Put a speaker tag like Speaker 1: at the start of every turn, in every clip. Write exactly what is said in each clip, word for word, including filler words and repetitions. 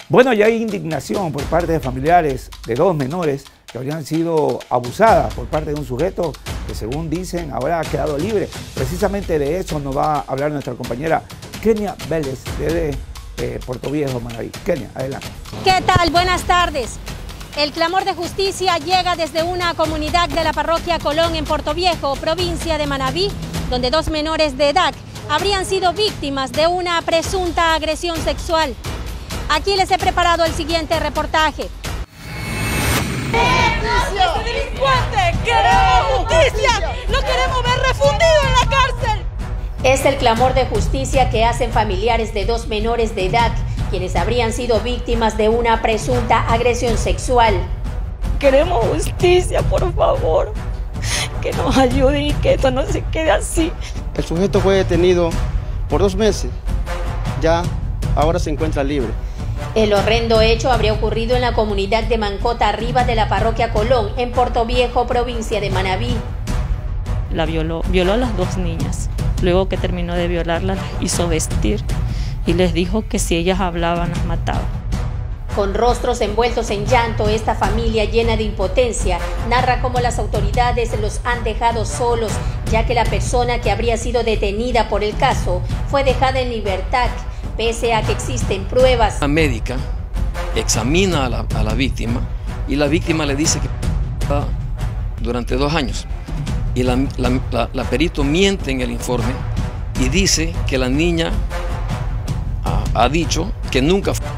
Speaker 1: Bueno, ya hay indignación por parte de familiares de dos menores que habrían sido abusadas por parte de un sujeto que, según dicen, ahora ha quedado libre. Precisamente de eso nos va a hablar nuestra compañera Kenia Vélez desde eh, Puerto Viejo, Manabí. Kenia, adelante.
Speaker 2: ¿Qué tal? Buenas tardes. El clamor de justicia llega desde una comunidad de la parroquia Colón en Puerto Viejo, provincia de Manabí, donde dos menores de edad habrían sido víctimas de una presunta agresión sexual. Aquí les he preparado el siguiente reportaje.
Speaker 3: ¡Justicia! ¡Delincuente! ¡Queremos justicia! ¡Lo queremos ver refundido en la cárcel!
Speaker 2: Es el clamor de justicia que hacen familiares de dos menores de edad, quienes habrían sido víctimas de una presunta agresión sexual.
Speaker 3: Queremos justicia, por favor. Que nos ayuden y que esto no se quede así.
Speaker 4: El sujeto fue detenido por dos meses. Ya, ahora se encuentra libre.
Speaker 2: El horrendo hecho habría ocurrido en la comunidad de Mancota Arriba de la parroquia Colón, en Puerto Viejo, provincia de Manabí.
Speaker 5: La violó, violó a las dos niñas. Luego que terminó de violarlas, las hizo vestir y les dijo que si ellas hablaban, las mataba.
Speaker 2: Con rostros envueltos en llanto, esta familia llena de impotencia narra cómo las autoridades los han dejado solos, ya que la persona que habría sido detenida por el caso fue dejada en libertad, pese a que existen pruebas.
Speaker 6: La médica examina a la, a la víctima y la víctima le dice que durante dos años. Y la, la, la, la perito miente en el informe y dice que la niña ha, ha dicho que nunca fue.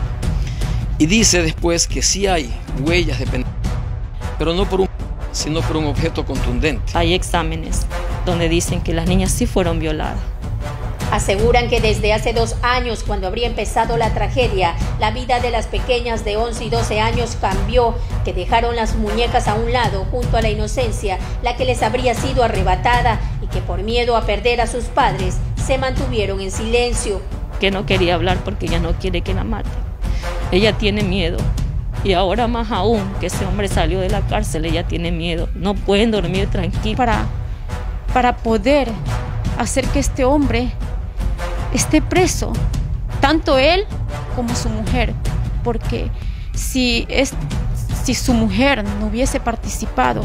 Speaker 6: Y dice después que sí hay huellas de penetración, pero no por un, sino por un objeto contundente.
Speaker 5: Hay exámenes donde dicen que las niñas sí fueron violadas.
Speaker 2: Aseguran que desde hace dos años, cuando habría empezado la tragedia, la vida de las pequeñas de once y doce años cambió, que dejaron las muñecas a un lado junto a la inocencia, la que les habría sido arrebatada, y que por miedo a perder a sus padres, se mantuvieron en silencio.
Speaker 5: Que no quería hablar porque ella no quiere que la maten. Ella tiene miedo. Y ahora más aún que ese hombre salió de la cárcel, ella tiene miedo. No pueden dormir tranquilos.
Speaker 7: Para, para poder hacer que este hombre esté preso, tanto él como su mujer, porque si, es, si su mujer no hubiese participado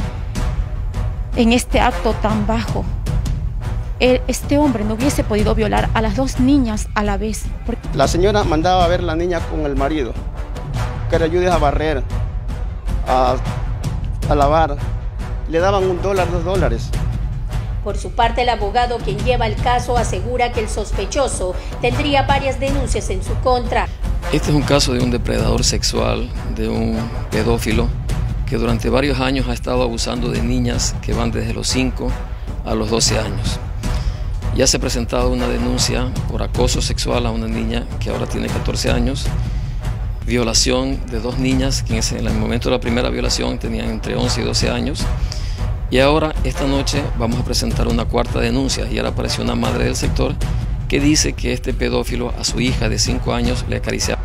Speaker 7: en este acto tan bajo, él, este hombre no hubiese podido violar a las dos niñas a la vez. Porque...
Speaker 4: La señora mandaba a ver a la niña con el marido, que le ayude a barrer, a, a lavar. Le daban un dólar, dos dólares.
Speaker 2: Por su parte, el abogado quien lleva el caso asegura que el sospechoso tendría varias denuncias en su contra.
Speaker 6: Este es un caso de un depredador sexual, de un pedófilo, que durante varios años ha estado abusando de niñas que van desde los cinco a los doce años. Ya se ha presentado una denuncia por acoso sexual a una niña que ahora tiene catorce años, violación de dos niñas que en el momento de la primera violación tenían entre once y doce años. Y ahora, esta noche, vamos a presentar una cuarta denuncia. Y ahora apareció una madre del sector que dice que este pedófilo a su hija de cinco años le acariciaba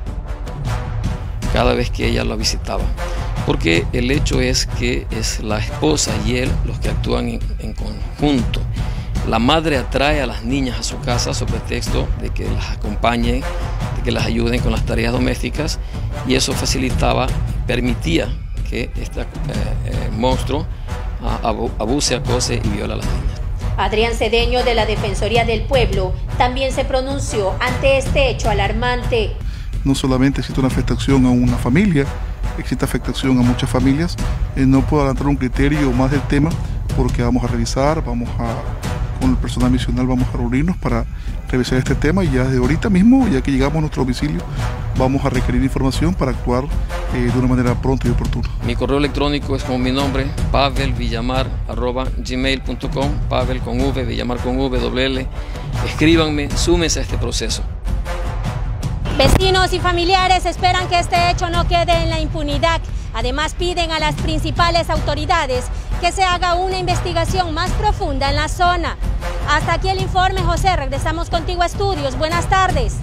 Speaker 6: cada vez que ella la visitaba. Porque el hecho es que es la esposa y él los que actúan en, en conjunto. La madre atrae a las niñas a su casa sobre pretexto de que las acompañen, de que las ayuden con las tareas domésticas, y eso facilitaba, permitía que este eh, eh, monstruo abuse, acose y viola a las niñas.
Speaker 2: Adrián Cedeño, de la Defensoría del Pueblo, también se pronunció ante este hecho alarmante.
Speaker 8: No solamente existe una afectación a una familia, existe afectación a muchas familias. Eh, no puedo adelantar un criterio más del tema porque vamos a revisar, vamos a, con el personal misional vamos a reunirnos para revisar este tema, y ya desde ahorita mismo, ya que llegamos a nuestro domicilio, vamos a requerir información para actuar eh, de una manera pronta y oportuna.
Speaker 6: Mi correo electrónico es como mi nombre, pavel villamar arroba gmail punto com, Pavel con V, Villamar con V, doble L. Escríbanme, súmense a este proceso.
Speaker 2: Vecinos y familiares esperan que este hecho no quede en la impunidad. Además, piden a las principales autoridades que se haga una investigación más profunda en la zona. Hasta aquí el informe, José. Regresamos contigo a estudios. Buenas tardes.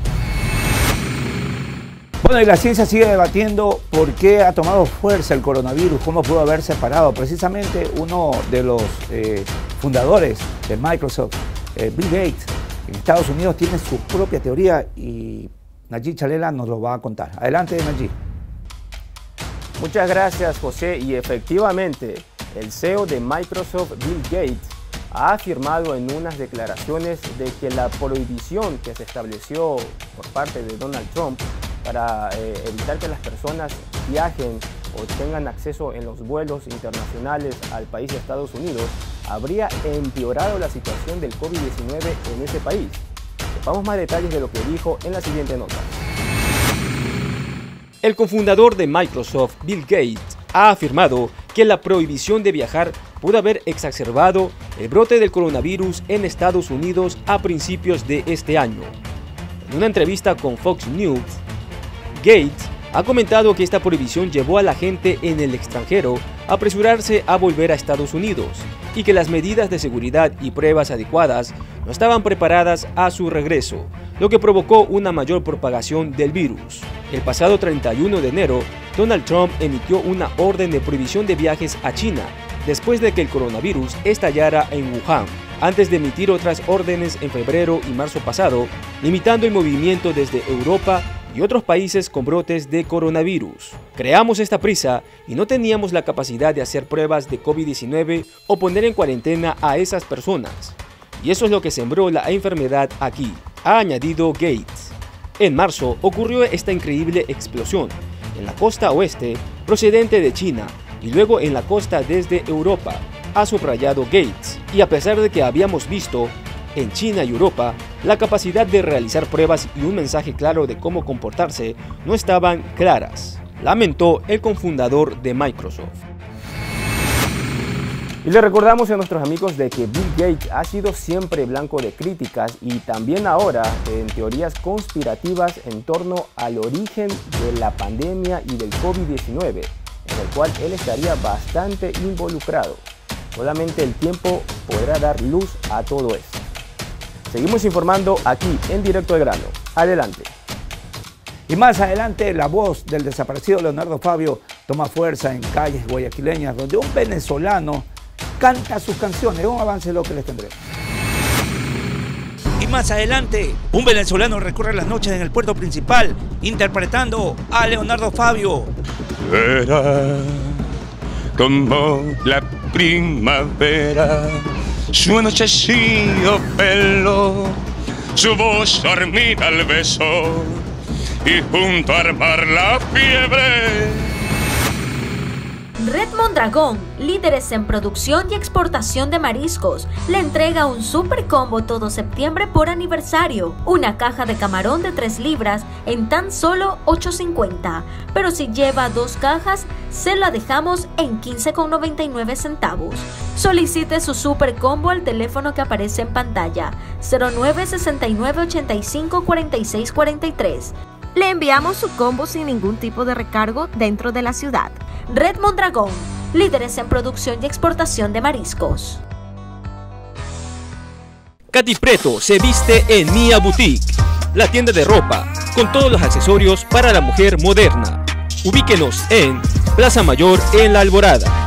Speaker 1: Bueno, y la ciencia sigue debatiendo por qué ha tomado fuerza el coronavirus, cómo pudo haberse parado. Precisamente uno de los eh, fundadores de Microsoft, eh, Bill Gates, en Estados Unidos, tiene su propia teoría y Nayib Chalela nos lo va a contar. Adelante, Nayib.
Speaker 9: Muchas gracias, José. Y efectivamente, el C E O de Microsoft, Bill Gates, ha afirmado en unas declaraciones de que la prohibición que se estableció por parte de Donald Trump para eh, evitar que las personas viajen o tengan acceso en los vuelos internacionales al país de Estados Unidos habría empeorado la situación del COVID diecinueve en ese país. Sepamos más detalles de lo que dijo en la siguiente nota.
Speaker 10: El cofundador de Microsoft, Bill Gates, ha afirmado que la prohibición de viajar pudo haber exacerbado el brote del coronavirus en Estados Unidos a principios de este año. En una entrevista con Fox News, Gates ha comentado que esta prohibición llevó a la gente en el extranjero a apresurarse a volver a Estados Unidos y que las medidas de seguridad y pruebas adecuadas no estaban preparadas a su regreso, lo que provocó una mayor propagación del virus. El pasado treinta y uno de enero, Donald Trump emitió una orden de prohibición de viajes a China después de que el coronavirus estallara en Wuhan, antes de emitir otras órdenes en febrero y marzo pasado, limitando el movimiento desde Europa y otros países con brotes de coronavirus. Creamos esta prisa y no teníamos la capacidad de hacer pruebas de COVID diecinueve o poner en cuarentena a esas personas. Y eso es lo que sembró la enfermedad aquí, ha añadido Gates. En marzo ocurrió esta increíble explosión en la costa oeste procedente de China y luego en la costa desde Europa, ha subrayado Gates. Y a pesar de que habíamos visto en China y Europa la capacidad de realizar pruebas y un mensaje claro de cómo comportarse, no estaban claras, lamentó el cofundador de Microsoft.
Speaker 9: Y le recordamos a nuestros amigos de que Bill Gates ha sido siempre blanco de críticas y también ahora en teorías conspirativas en torno al origen de la pandemia y del COVID diecinueve, en el cual él estaría bastante involucrado. Solamente el tiempo podrá dar luz a todo esto. Seguimos informando aquí en Directo al Grano. Adelante.
Speaker 1: Y más adelante, la voz del desaparecido Leonardo Fabio toma fuerza en calles guayaquileñas, donde un venezolano canta sus canciones. Un avance de lo que les tendremos.
Speaker 11: Y más adelante, un venezolano recorre las noches en el puerto principal, interpretando a Leonardo Fabio.
Speaker 12: Era como la primavera, su anochecido pelo, su voz dormida al beso, y junto a armar la fiebre.
Speaker 13: Red Mondragón, líderes en producción y exportación de mariscos, le entrega un super combo todo septiembre por aniversario. Una caja de camarón de tres libras en tan solo ocho cincuenta. Pero si lleva dos cajas, se la dejamos en quince con noventa y nueve centavos. Solicite su super combo al teléfono que aparece en pantalla, cero nueve sesenta y nueve ochenta y cinco cuarenta y seis cuarenta y tres. Le enviamos su combo sin ningún tipo de recargo dentro de la ciudad. Red Mondragón, líderes en producción y exportación de mariscos.
Speaker 10: Katy Preto se viste en Mia Boutique, la tienda de ropa con todos los accesorios para la mujer moderna. Ubíquenos en Plaza Mayor en La Alborada.